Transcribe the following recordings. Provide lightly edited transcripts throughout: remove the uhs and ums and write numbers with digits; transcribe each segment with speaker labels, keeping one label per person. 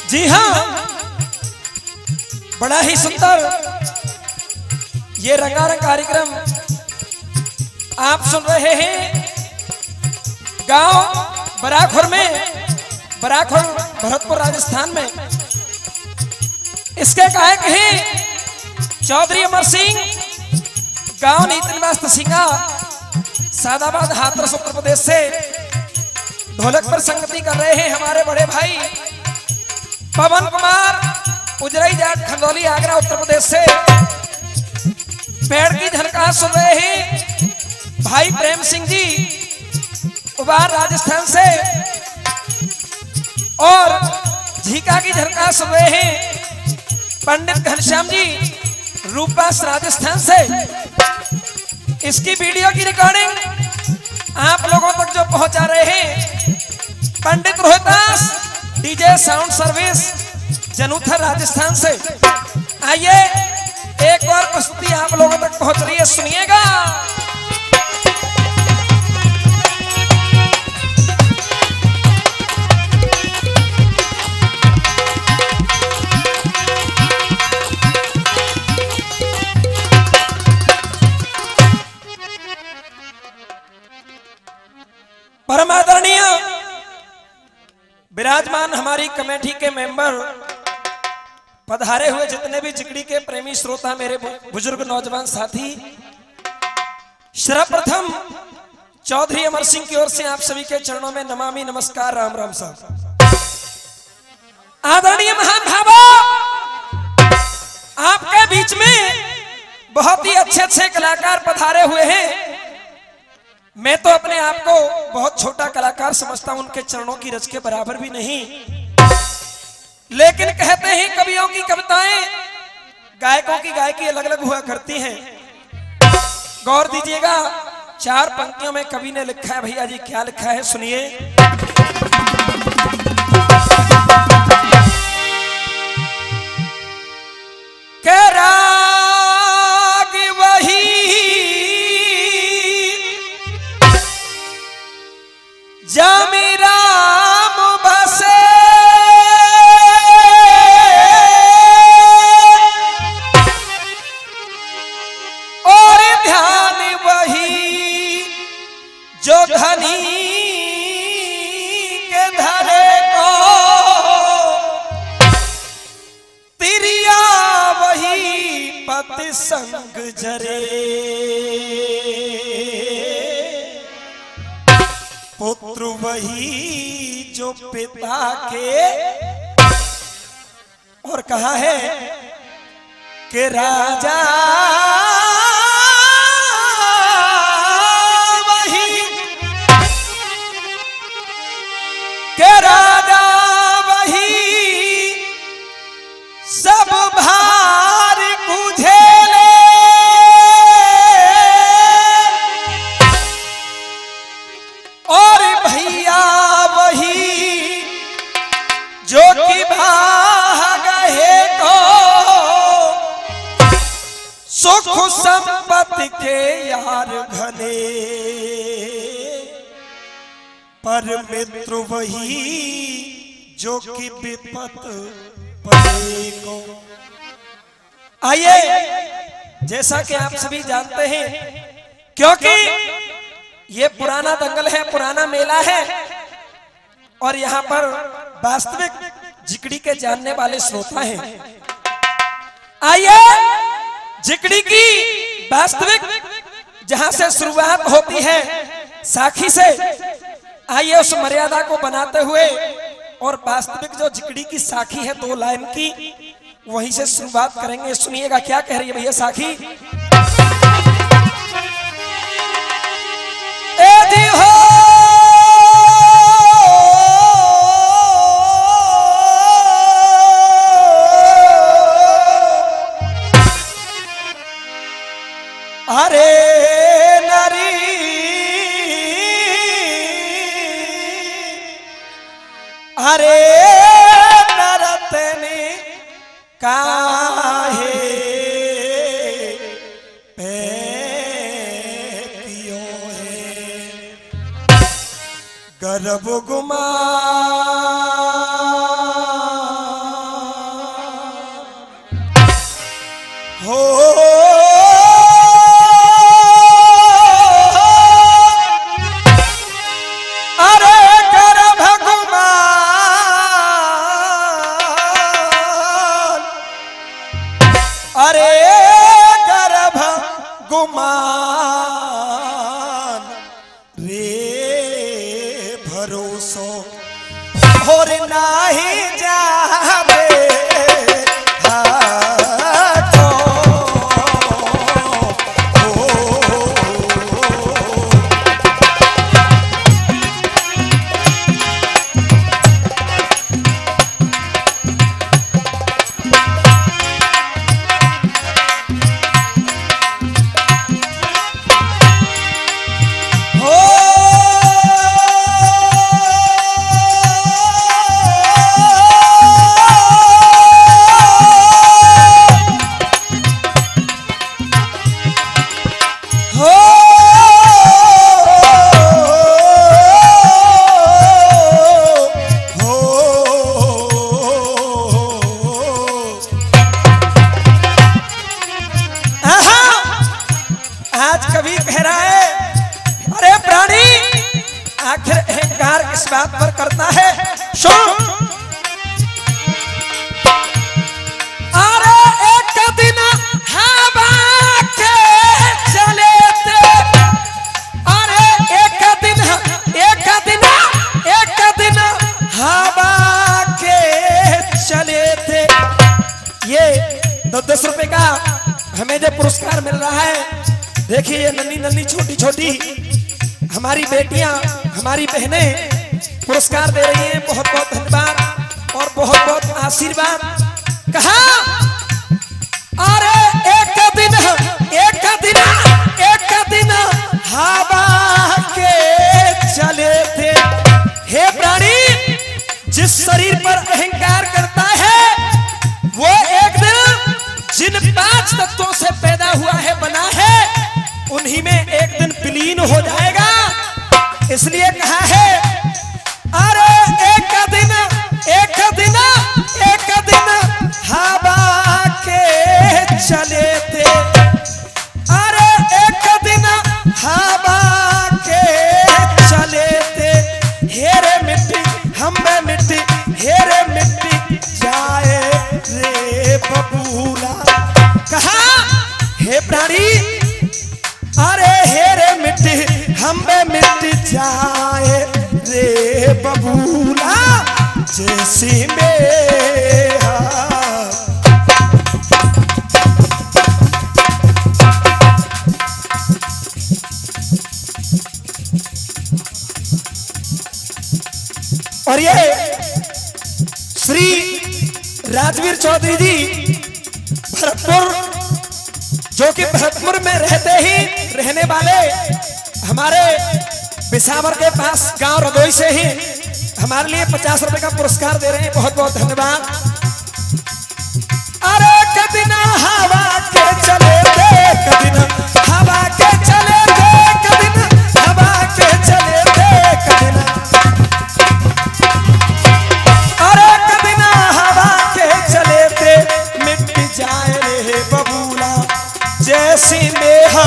Speaker 1: जी हाँ, बड़ा ही सुंदर ये रंगारंग कार्यक्रम आप सुन रहे हैं। गांव बराखुर में, बराखुर भरतपुर राजस्थान में। इसके गायक हैं चौधरी अमर सिंह, गांव नीति निवास तसिंगा, सादाबाद हाथरस उत्तर प्रदेश से। ढोलक पर संगति कर रहे हैं हमारे बड़े भाई पवन कुमार, उजरई जाट, खंदौली, आगरा, उत्तर प्रदेश से। पेड़ की झनकार सुन रहे हैं भाई प्रेम सिंह जी, उबार, राजस्थान से। और झीका की झनकार सुन रहे हैं पंडित घनश्याम जी, रूपस, राजस्थान से। इसकी वीडियो की रिकॉर्डिंग आप लोगों तक जो पहुंचा रहे हैं Pandit Rohitas, DJ sound service, Januthar, Rajasthan से। आइए एक और प्रस्तुति आप लोगों तक पहुंच रही है, सुनिएगा। परम आदरणीय विराजमान हमारी कमेटी के मेंबर, पधारे हुए जितने भी जिगड़ी के प्रेमी श्रोता, मेरे बुजुर्ग नौजवान साथी, सर्वप्रथम चौधरी अमर सिंह की ओर से आप सभी के चरणों में नमामि नमस्कार, राम राम साहब। आदरणीय महानुभावों, आपके बीच में बहुत ही अच्छे अच्छे कलाकार पधारे हुए हैं। मैं तो अपने आप को बहुत छोटा कलाकार समझता हूं, उनके चरणों की रज के बराबर भी नहीं। लेकिन कहते हैं कवियों की कविताएं, गायकों की गायकी अलग अलग हुआ करती हैं। गौर दीजिएगा, 4 पंक्तियों में कवि ने लिखा है। भैया जी क्या लिखा है, सुनिए। के राग वही जामी राम बसे, और ध्यान वही जो धनी के धरे को, तिरिया वही पति संग जरे, पुत्र वही जो पिता के। और कहा है कि राजा वही, के राजा वही सब भार बुझेले, और भैया वही जो कि भाग है को, सुख संपत्ति के यार घने, पर मित्र वही जो कि विपत पड़े को। आइए, जैसा कि आप सभी जानते हैं, क्योंकि ये पुराना दंगल है, पुराना मेला है, और यहाँ पर वास्तविक जिकड़ी के जानने वाले श्रोता हैं। आइए, जिकड़ी की वास्तविक जहां से शुरुआत होती है, साखी से, आइए उस मर्यादा को बनाते हुए और वास्तविक जो जिकड़ी की साखी है 2 लाइन की, वहीं से शुरुआत करेंगे। सुनिएगा क्या कह रही है भैया साखी। एदी हो अरे नरी, अरे नरतनी काहे पियो है, गर्भ गुमा रे भरोसो और नाही जावे बात पर करता है अरे एक दिन हवा के चले थे अरे एक दिन हवा के चले थे। ये 10 रुपए का हमें जो पुरस्कार मिल रहा है, देखिए ये नन्ही नन्ही छोटी छोटी हमारी बेटियां हमारी बहनें पुरस्कार दे रही हैं। बहुत बहुत धन्यवाद और बहुत बहुत आशीर्वाद। कहा अरे एक दिन हवा के चले थे। हे प्राणी, जिस शरीर पर अहंकार करता है वो एक दिन जिन 5 तत्वों से पैदा हुआ है, बना है, उन्हीं में एक दिन विलीन हो जाएगा। इसलिए कहा है अरे एक दिन हवा के चले थे। अरे एक दिन हवा के चले थे। हेरे मिट्टी हम में मिट्टी, हेरे मिट्टी जाए रे बबूला। कहा हे प्राणी, अरे हेरे मिट्टी हम में मिट्टी जाए रे बबूला जैसी में। और ये श्री राजवीर चौधरी जी भरतपुर, जो कि भरतपुर में रहते ही रहने वाले हमारे बिसावर के पास गांव रदोई से ही हमारे लिए 50 रुपए का पुरस्कार दे रहे हैं। बहुत बहुत धन्यवाद। अरे कदिना हवा के चले थे, कदिना हवा के चले थे, कदिना हवा के चले थे, कदिना अरे कदिना हवा के चले थे। मिट्टी जाए रे बबूला जैसी मेहा।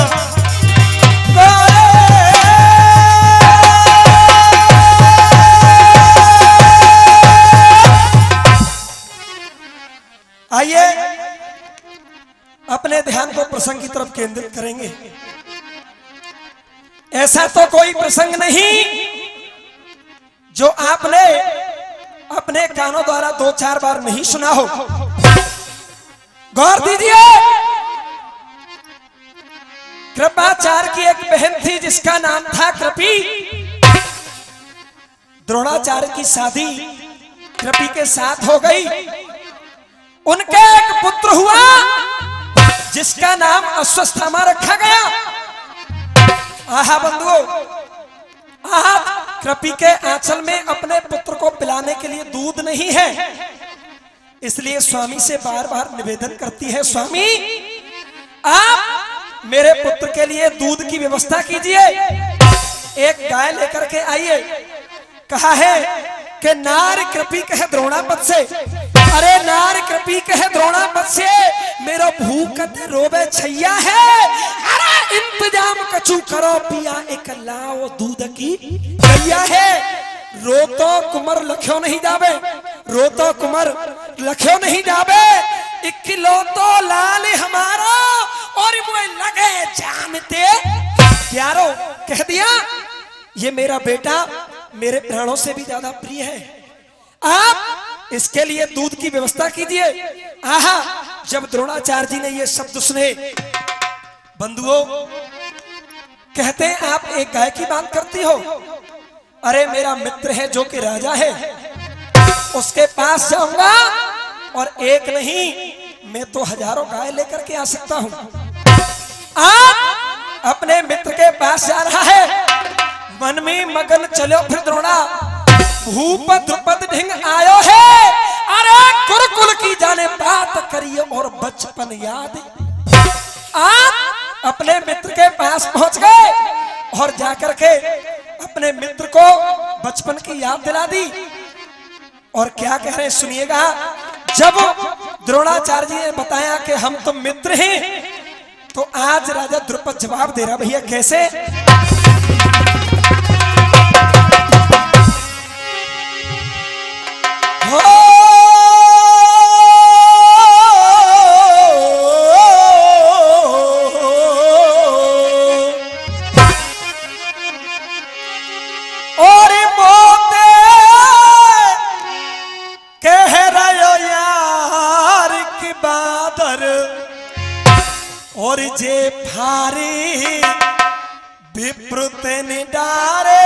Speaker 1: आइए अपने ध्यान को प्रसंग की तरफ केंद्रित करेंगे। ऐसा तो कोई प्रसंग नहीं जो आपने अपने कानों द्वारा 2-4 बार नहीं सुना हो। गौर दीजिए, कृपाचार्य की एक बहन थी जिसका नाम था कृपी। द्रोणाचार्य की शादी कृपी के साथ हो गई। उनके एक पुत्र हुआ जिसका नाम अश्वत्थामा रखा गया। आहा बंधुओं, आज कृपी के आंचल में अपने पुत्र को पिलाने के लिए दूध नहीं है, इसलिए स्वामी से बार बार निवेदन करती है, स्वामी आप मेरे पुत्र के लिए दूध की व्यवस्था कीजिए, एक गाय लेकर के आइए। कहा है कि नार कृपी कहे द्रोणापद से, अरे नार कृपी कहे द्रोणापद से, मेरा भूखत रोबे छैया है, अरे इंतजाम कछु करो पिया एक लाओ दूध की गैया है। रोतो कुमर लख्यो नहीं जावे, रोतो कुमर लख्यो नहीं जावे, 1 किलो तो लाल हमारा और मुझे लगे जानते प्यारो, कह दिया ये मेरा बेटा मेरे प्राणों से भी ज्यादा प्रिय है, आप इसके लिए दूध की व्यवस्था कीजिए। आहा, जब द्रोणाचार्य जी ने ये शब्द सुने, बंधुओं कहते हैं आप एक गाय की बात करती हो, अरे मेरा मित्र है जो कि राजा है, उसके पास जाऊंगा और एक नहीं मैं तो हजारों गाय लेकर के आ सकता हूं। आप अपने मित्र के पास जा रहा है, मन में मगन चलो फिर द्रोणा, भूप द्रुपद ढिंग आयो है, अरे गुरुकुल की जाने बात करिए और बचपन याद। आप अपने मित्र के पास पहुंच गए और जाकर के अपने मित्र को बचपन की याद दिला दी। और क्या कह रहे हैं सुनिएगा, जब द्रोणाचार्य जी ने बताया कि हम तो मित्र हैं, तो आज राजा द्रुपद जवाब दे रहा, भैया कैसे? और जे भारी विप्रत निडारे,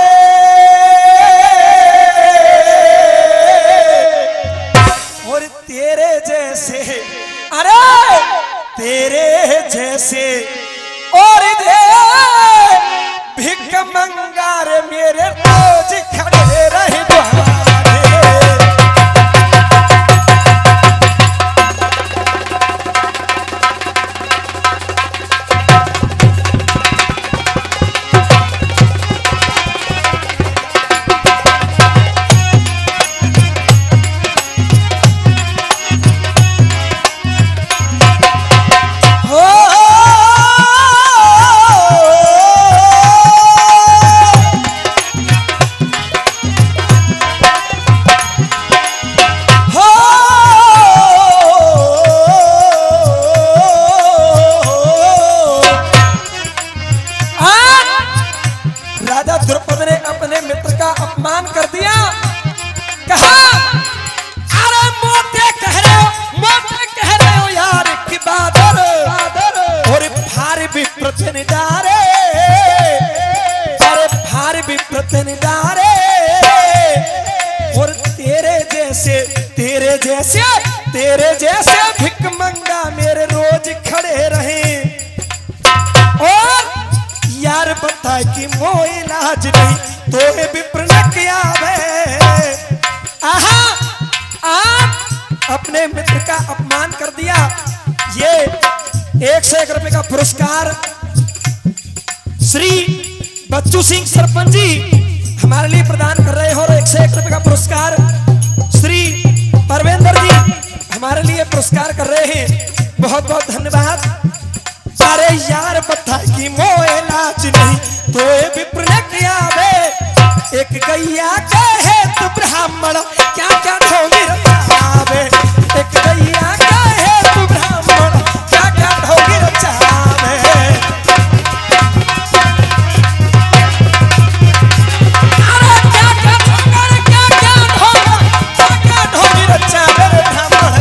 Speaker 1: और तेरे जैसे, अरे तेरे जैसे और जे भिख मंगार मेरे रोज खड़े रहे द्वारे। द्रुपद ने अपने मित्र का अपमान कर दिया, कहा अरे मोटे कह रहे हो यार की बादर, और भारी विप्रत निडारे, अरे भारी विप्रत निडारे, और तेरे जैसे भिख मंगा मेरे रोज खड़े रहे। और यार बता कि मोह इलाज नहीं तो विप्र न किया। आहा, आप अपने मित्र का अपमान कर दिया। ये 101 रुपए का पुरस्कार श्री बच्चू सिंह सरपंच जी हमारे लिए प्रदान कर रहे हो, और 101 रुपए का पुरस्कार श्री परवेंद्र जी हमारे लिए पुरस्कार कर रहे हैं। बहुत बहुत धन्यवाद। अरे यार बता कि मोह इलाज नहीं तो विप्र न किया। एक गैया कहे तो ब्राह्मण क्या क्या ढोंगी रचावे, एक गैया कहे तो ब्राह्मण क्या क्या ढोंगी रचावे। अरे क्या क्या ढोंगी, क्या क्या ढोंगी रचावे ब्राह्मण।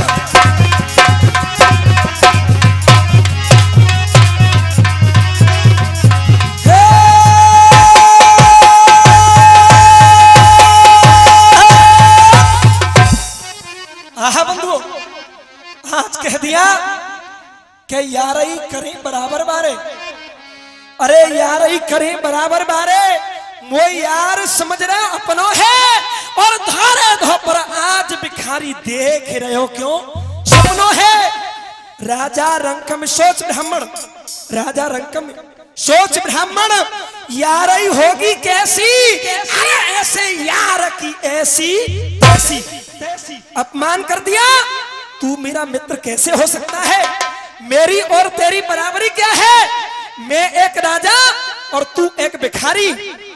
Speaker 1: आज कह दिया कि यारई करें बराबर बारे, अरे यारई करें बराबर बारे, वो यार समझ रहे अपनों है और धारे धोपर आज भिखारी देख रहे हो क्यों सपनों है। राजा रंकम सोच ब्राह्मण, राजा रंकम सोच ब्राह्मण, यारई होगी कैसी, ऐसे यार की ऐसी तैसी। अपमान कर दिया, तू मेरा मित्र कैसे हो सकता है, मेरी और तेरी बराबरी क्या है, मैं एक राजा और तू एक भिखारी।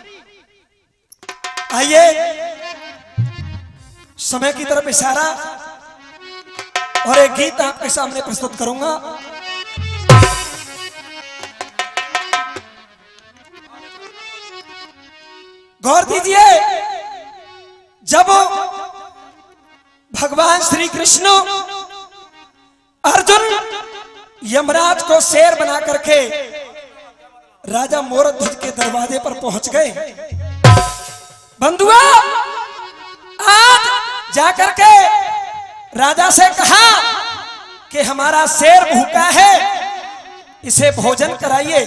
Speaker 1: आइए समय की तरफ इशारा और एक गीत आपके सामने प्रस्तुत करूंगा। गौर दीजिए, जब भगवान श्री कृष्ण अर्जुन यमराज को शेर बना करके राजा मोरध्वज के दरवाजे पर पहुंच गए। बंधुआ, आज जाकर के राजा से कहा कि हमारा शेर भूखा है, इसे भोजन कराइए।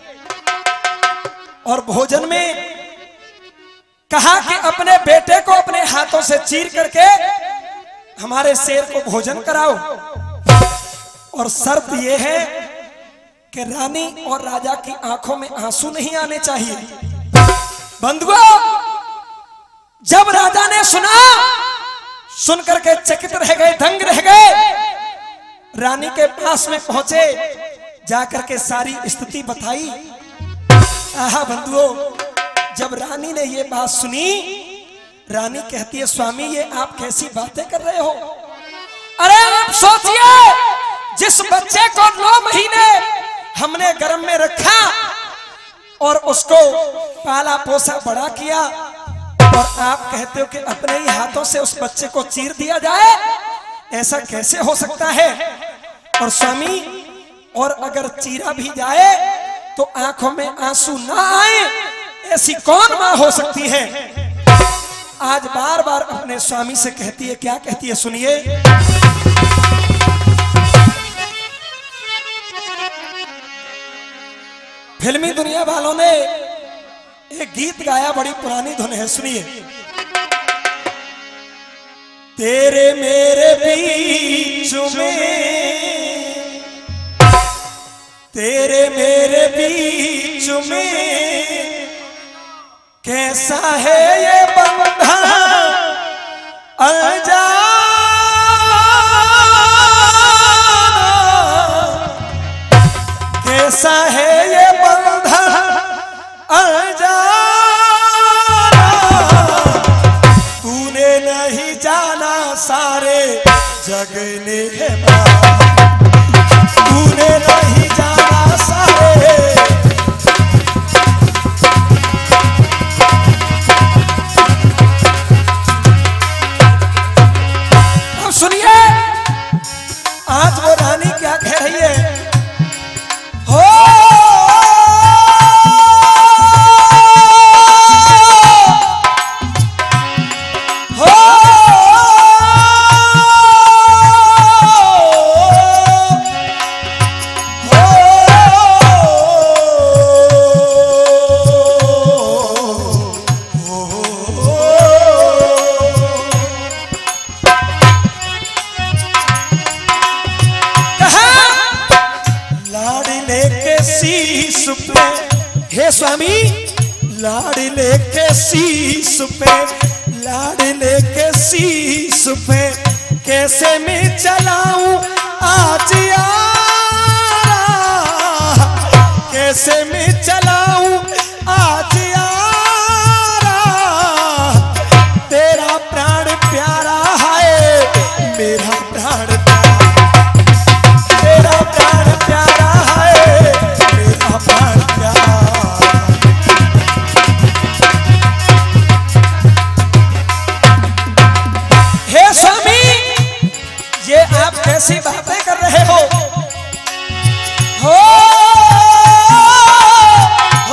Speaker 1: और भोजन में कहा कि अपने बेटे को अपने हाथों से चीर करके हमारे शेर को भोजन कराओ। और शर्त यह है कि रानी और राजा की आंखों में आंसू नहीं आने चाहिए। बंधुओं, जब राजा ने सुना, सुनकर के चकित रह गए, दंग रह गए। रानी के पास में पहुंचे, जाकर के सारी स्थिति बताई। आहा बंधुओं, जब रानी ने ये बात सुनी, रानी कहती है, स्वामी ये आप कैसी बातें कर रहे हो? अरे आप सोचिए, जिस बच्चे को 9 महीने हमने गर्भ में रखा और उसको पाला पोसा बड़ा किया, और आप कहते हो कि अपने ही हाथों से उस बच्चे को चीर दिया जाए, ऐसा कैसे हो सकता है? और स्वामी, और अगर चीरा भी जाए तो आंखों में आंसू ना आए, ऐसी कौन मां हो सकती है? आज बार बार अपने स्वामी से कहती है। क्या कहती है सुनिए। फिल्मी दुनिया वालों ने एक गीत गाया, बड़ी पुरानी धुन है, सुनिए। तेरे मेरे बीच में, तेरे मेरे बीच में कैसा है ये बंधन अनजाना, कैसा है ये बंधन अनजाना, तूने नहीं जाना सारे जग ने है, तूने नहीं जाना सारे। अब सुनिए, आज वो रानी क्या कह रही है। हो हे स्वामी, लाडले के शीश पे, लाडले के शीश पे कैसे मैं चलाऊं आज यारा, कैसे मैं चलाऊं आज यारा, तेरा प्राण प्यारा है, मेरा प्राण प्यारा, तेरा प्राण प्यारा है, मेरा प्राण प्यारा। कैसी बातें कर रहे हो? हो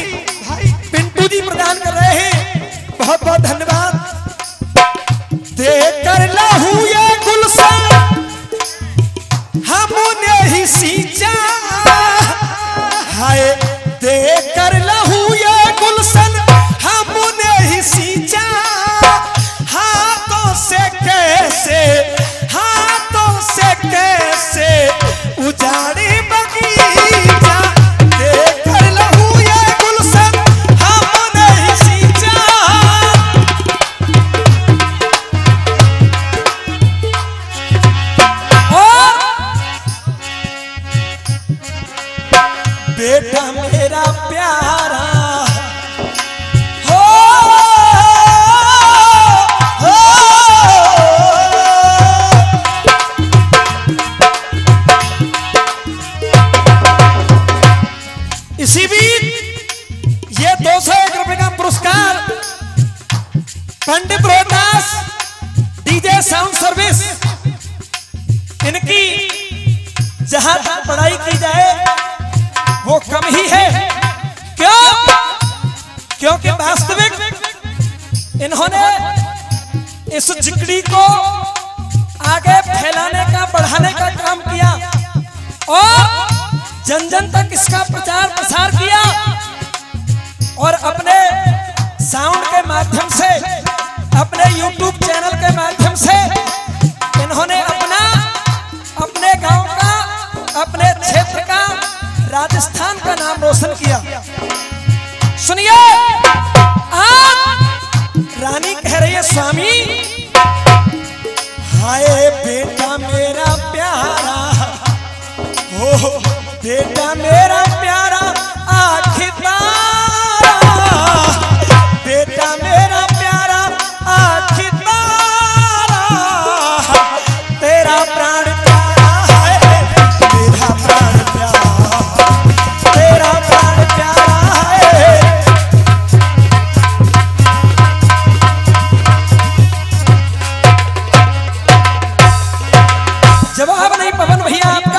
Speaker 1: पिंटू जी प्रदान कर रहे हैं, बहुत बहुत धन्यवाद। देकर लहू ये गुलशन हमने ही सींचा, हाय देकर लहू ये गुलशन हमने ही सींचा, हाथों से कैसे उजाड़े बगीचा, देकर लहू ये गुलशन हमने ही सींचा। और बेटा मेरा प्यारा इसी बीच ये 201 रुपए का पुरस्कार Pandit Rohtas DJ sound service, इनकी जहां तक पढ़ाई की जाए वो कम ही है। क्यों? क्योंकि वास्तविक इन्होंने इस जिकड़ी को आगे फैलाने का, बढ़ाने का काम किया और जन जन तक इसका प्रचार प्रसार किया और अपने साउंड के माध्यम से, अपने YouTube चैनल के माध्यम से इन्होंने अपने गांव का, अपने क्षेत्र का, राजस्थान का नाम रोशन किया। सुनिए, आज रानी कह रही है स्वामी, हाय बेटा मेरा प्यारा, हो बेटा मेरा प्यारा आँखी तारा, बेटा मेरा प्यारा आँखी तारा, तेरा प्राण प्यारा है, तेरा प्राण प्यारा, तेरा प्राण प्यारा है। जवाब नहीं पवन भैया आपका।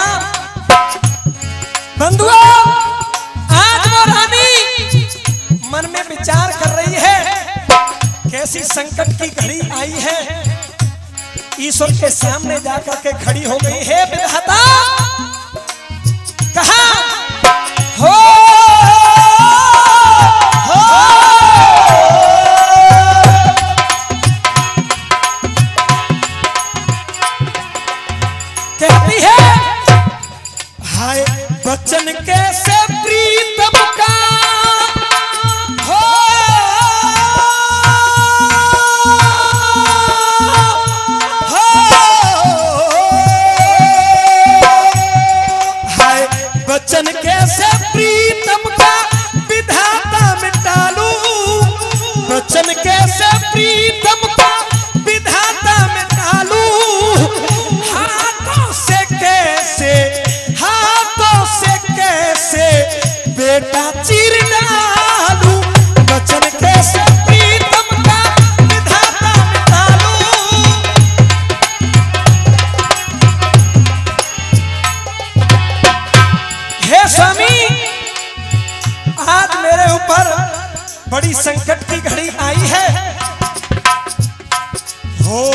Speaker 1: बंधुओं, आज वो रानी मन में विचार कर रही है, कैसी संकट की घड़ी आई है, ईश्वर के सामने जाकर के खड़ी हो गई है। विधाता कहा हो कहती है, हाय बचन कैसे प्रीतम का हो, हाय बचन कैसे प्रीतम का विधाता मिटा लूं, बचन कैसे प्रीतम का विधाता मिटा लूं, हाथों से कैसे बेटा चीर डालूं, बचन कैसे प्रीतम का विधाता मिटा लूं। हे स्वामी, आज मेरे ऊपर बड़ी संकट की घड़ी आई है, हो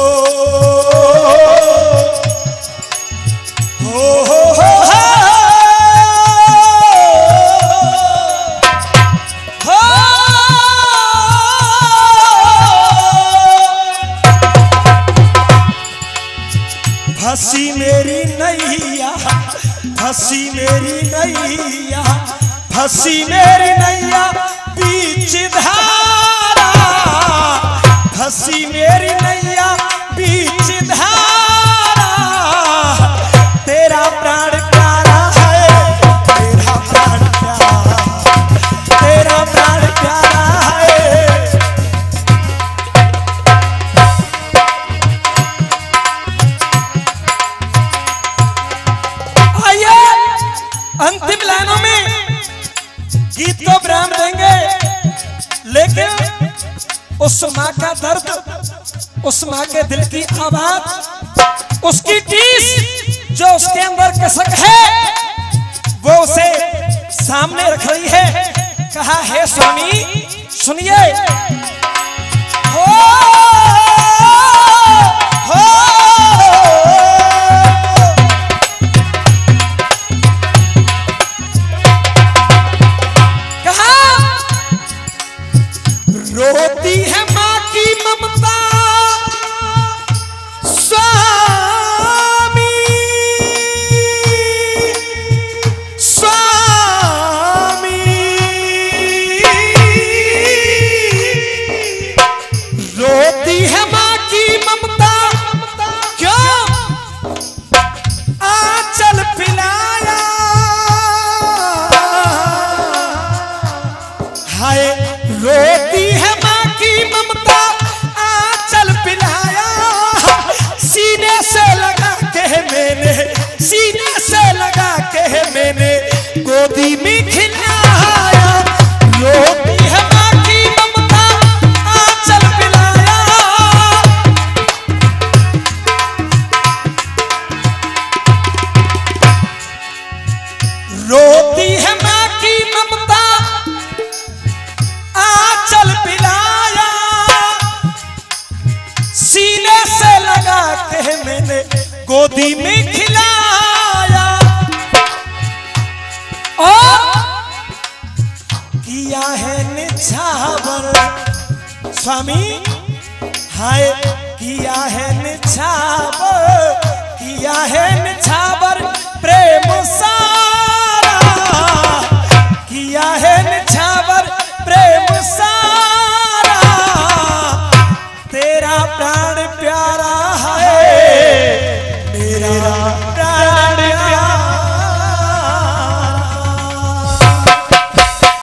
Speaker 1: फंसी मेरी नैया, फंसी मेरी नैया, फंसी मेरी नैया बीच धारा, फंसी मेरी नैया बीच धारा, तेरा प्राण प्यारा है, तेरा प्राण प्यारा, तेरा प्राण प्यारा है। अंतिम लाइनों में गीत को विराम देंगे, लेकिन उस माँ का दर्द, उस माँ के दिल की आवाज, उसकी टीस जो उसके अंदर कसक है, वो उसे सामने रख रही है। कहा है स्वामी सुनिए, हो कहा रोती है माँ की ममता स्वामी स्वामी, रोती है माँ की ममता क्यों आंचल पिलाया, हाय रोती है माँ की ममता आंचल पिलाया, सीने से लगा के मैंने, सीने से लगा के मैंने गोदी में खिलाया, रोती है माँ की ममता आंचल पिलाया, रोती है माँ की ममता आंचल पिलाया, सीने से लगा के मैंने गोदी में खिलाया, और किया है निछावर स्वामी, हाय किया है निछावर, किया है निछावर प्रेम सा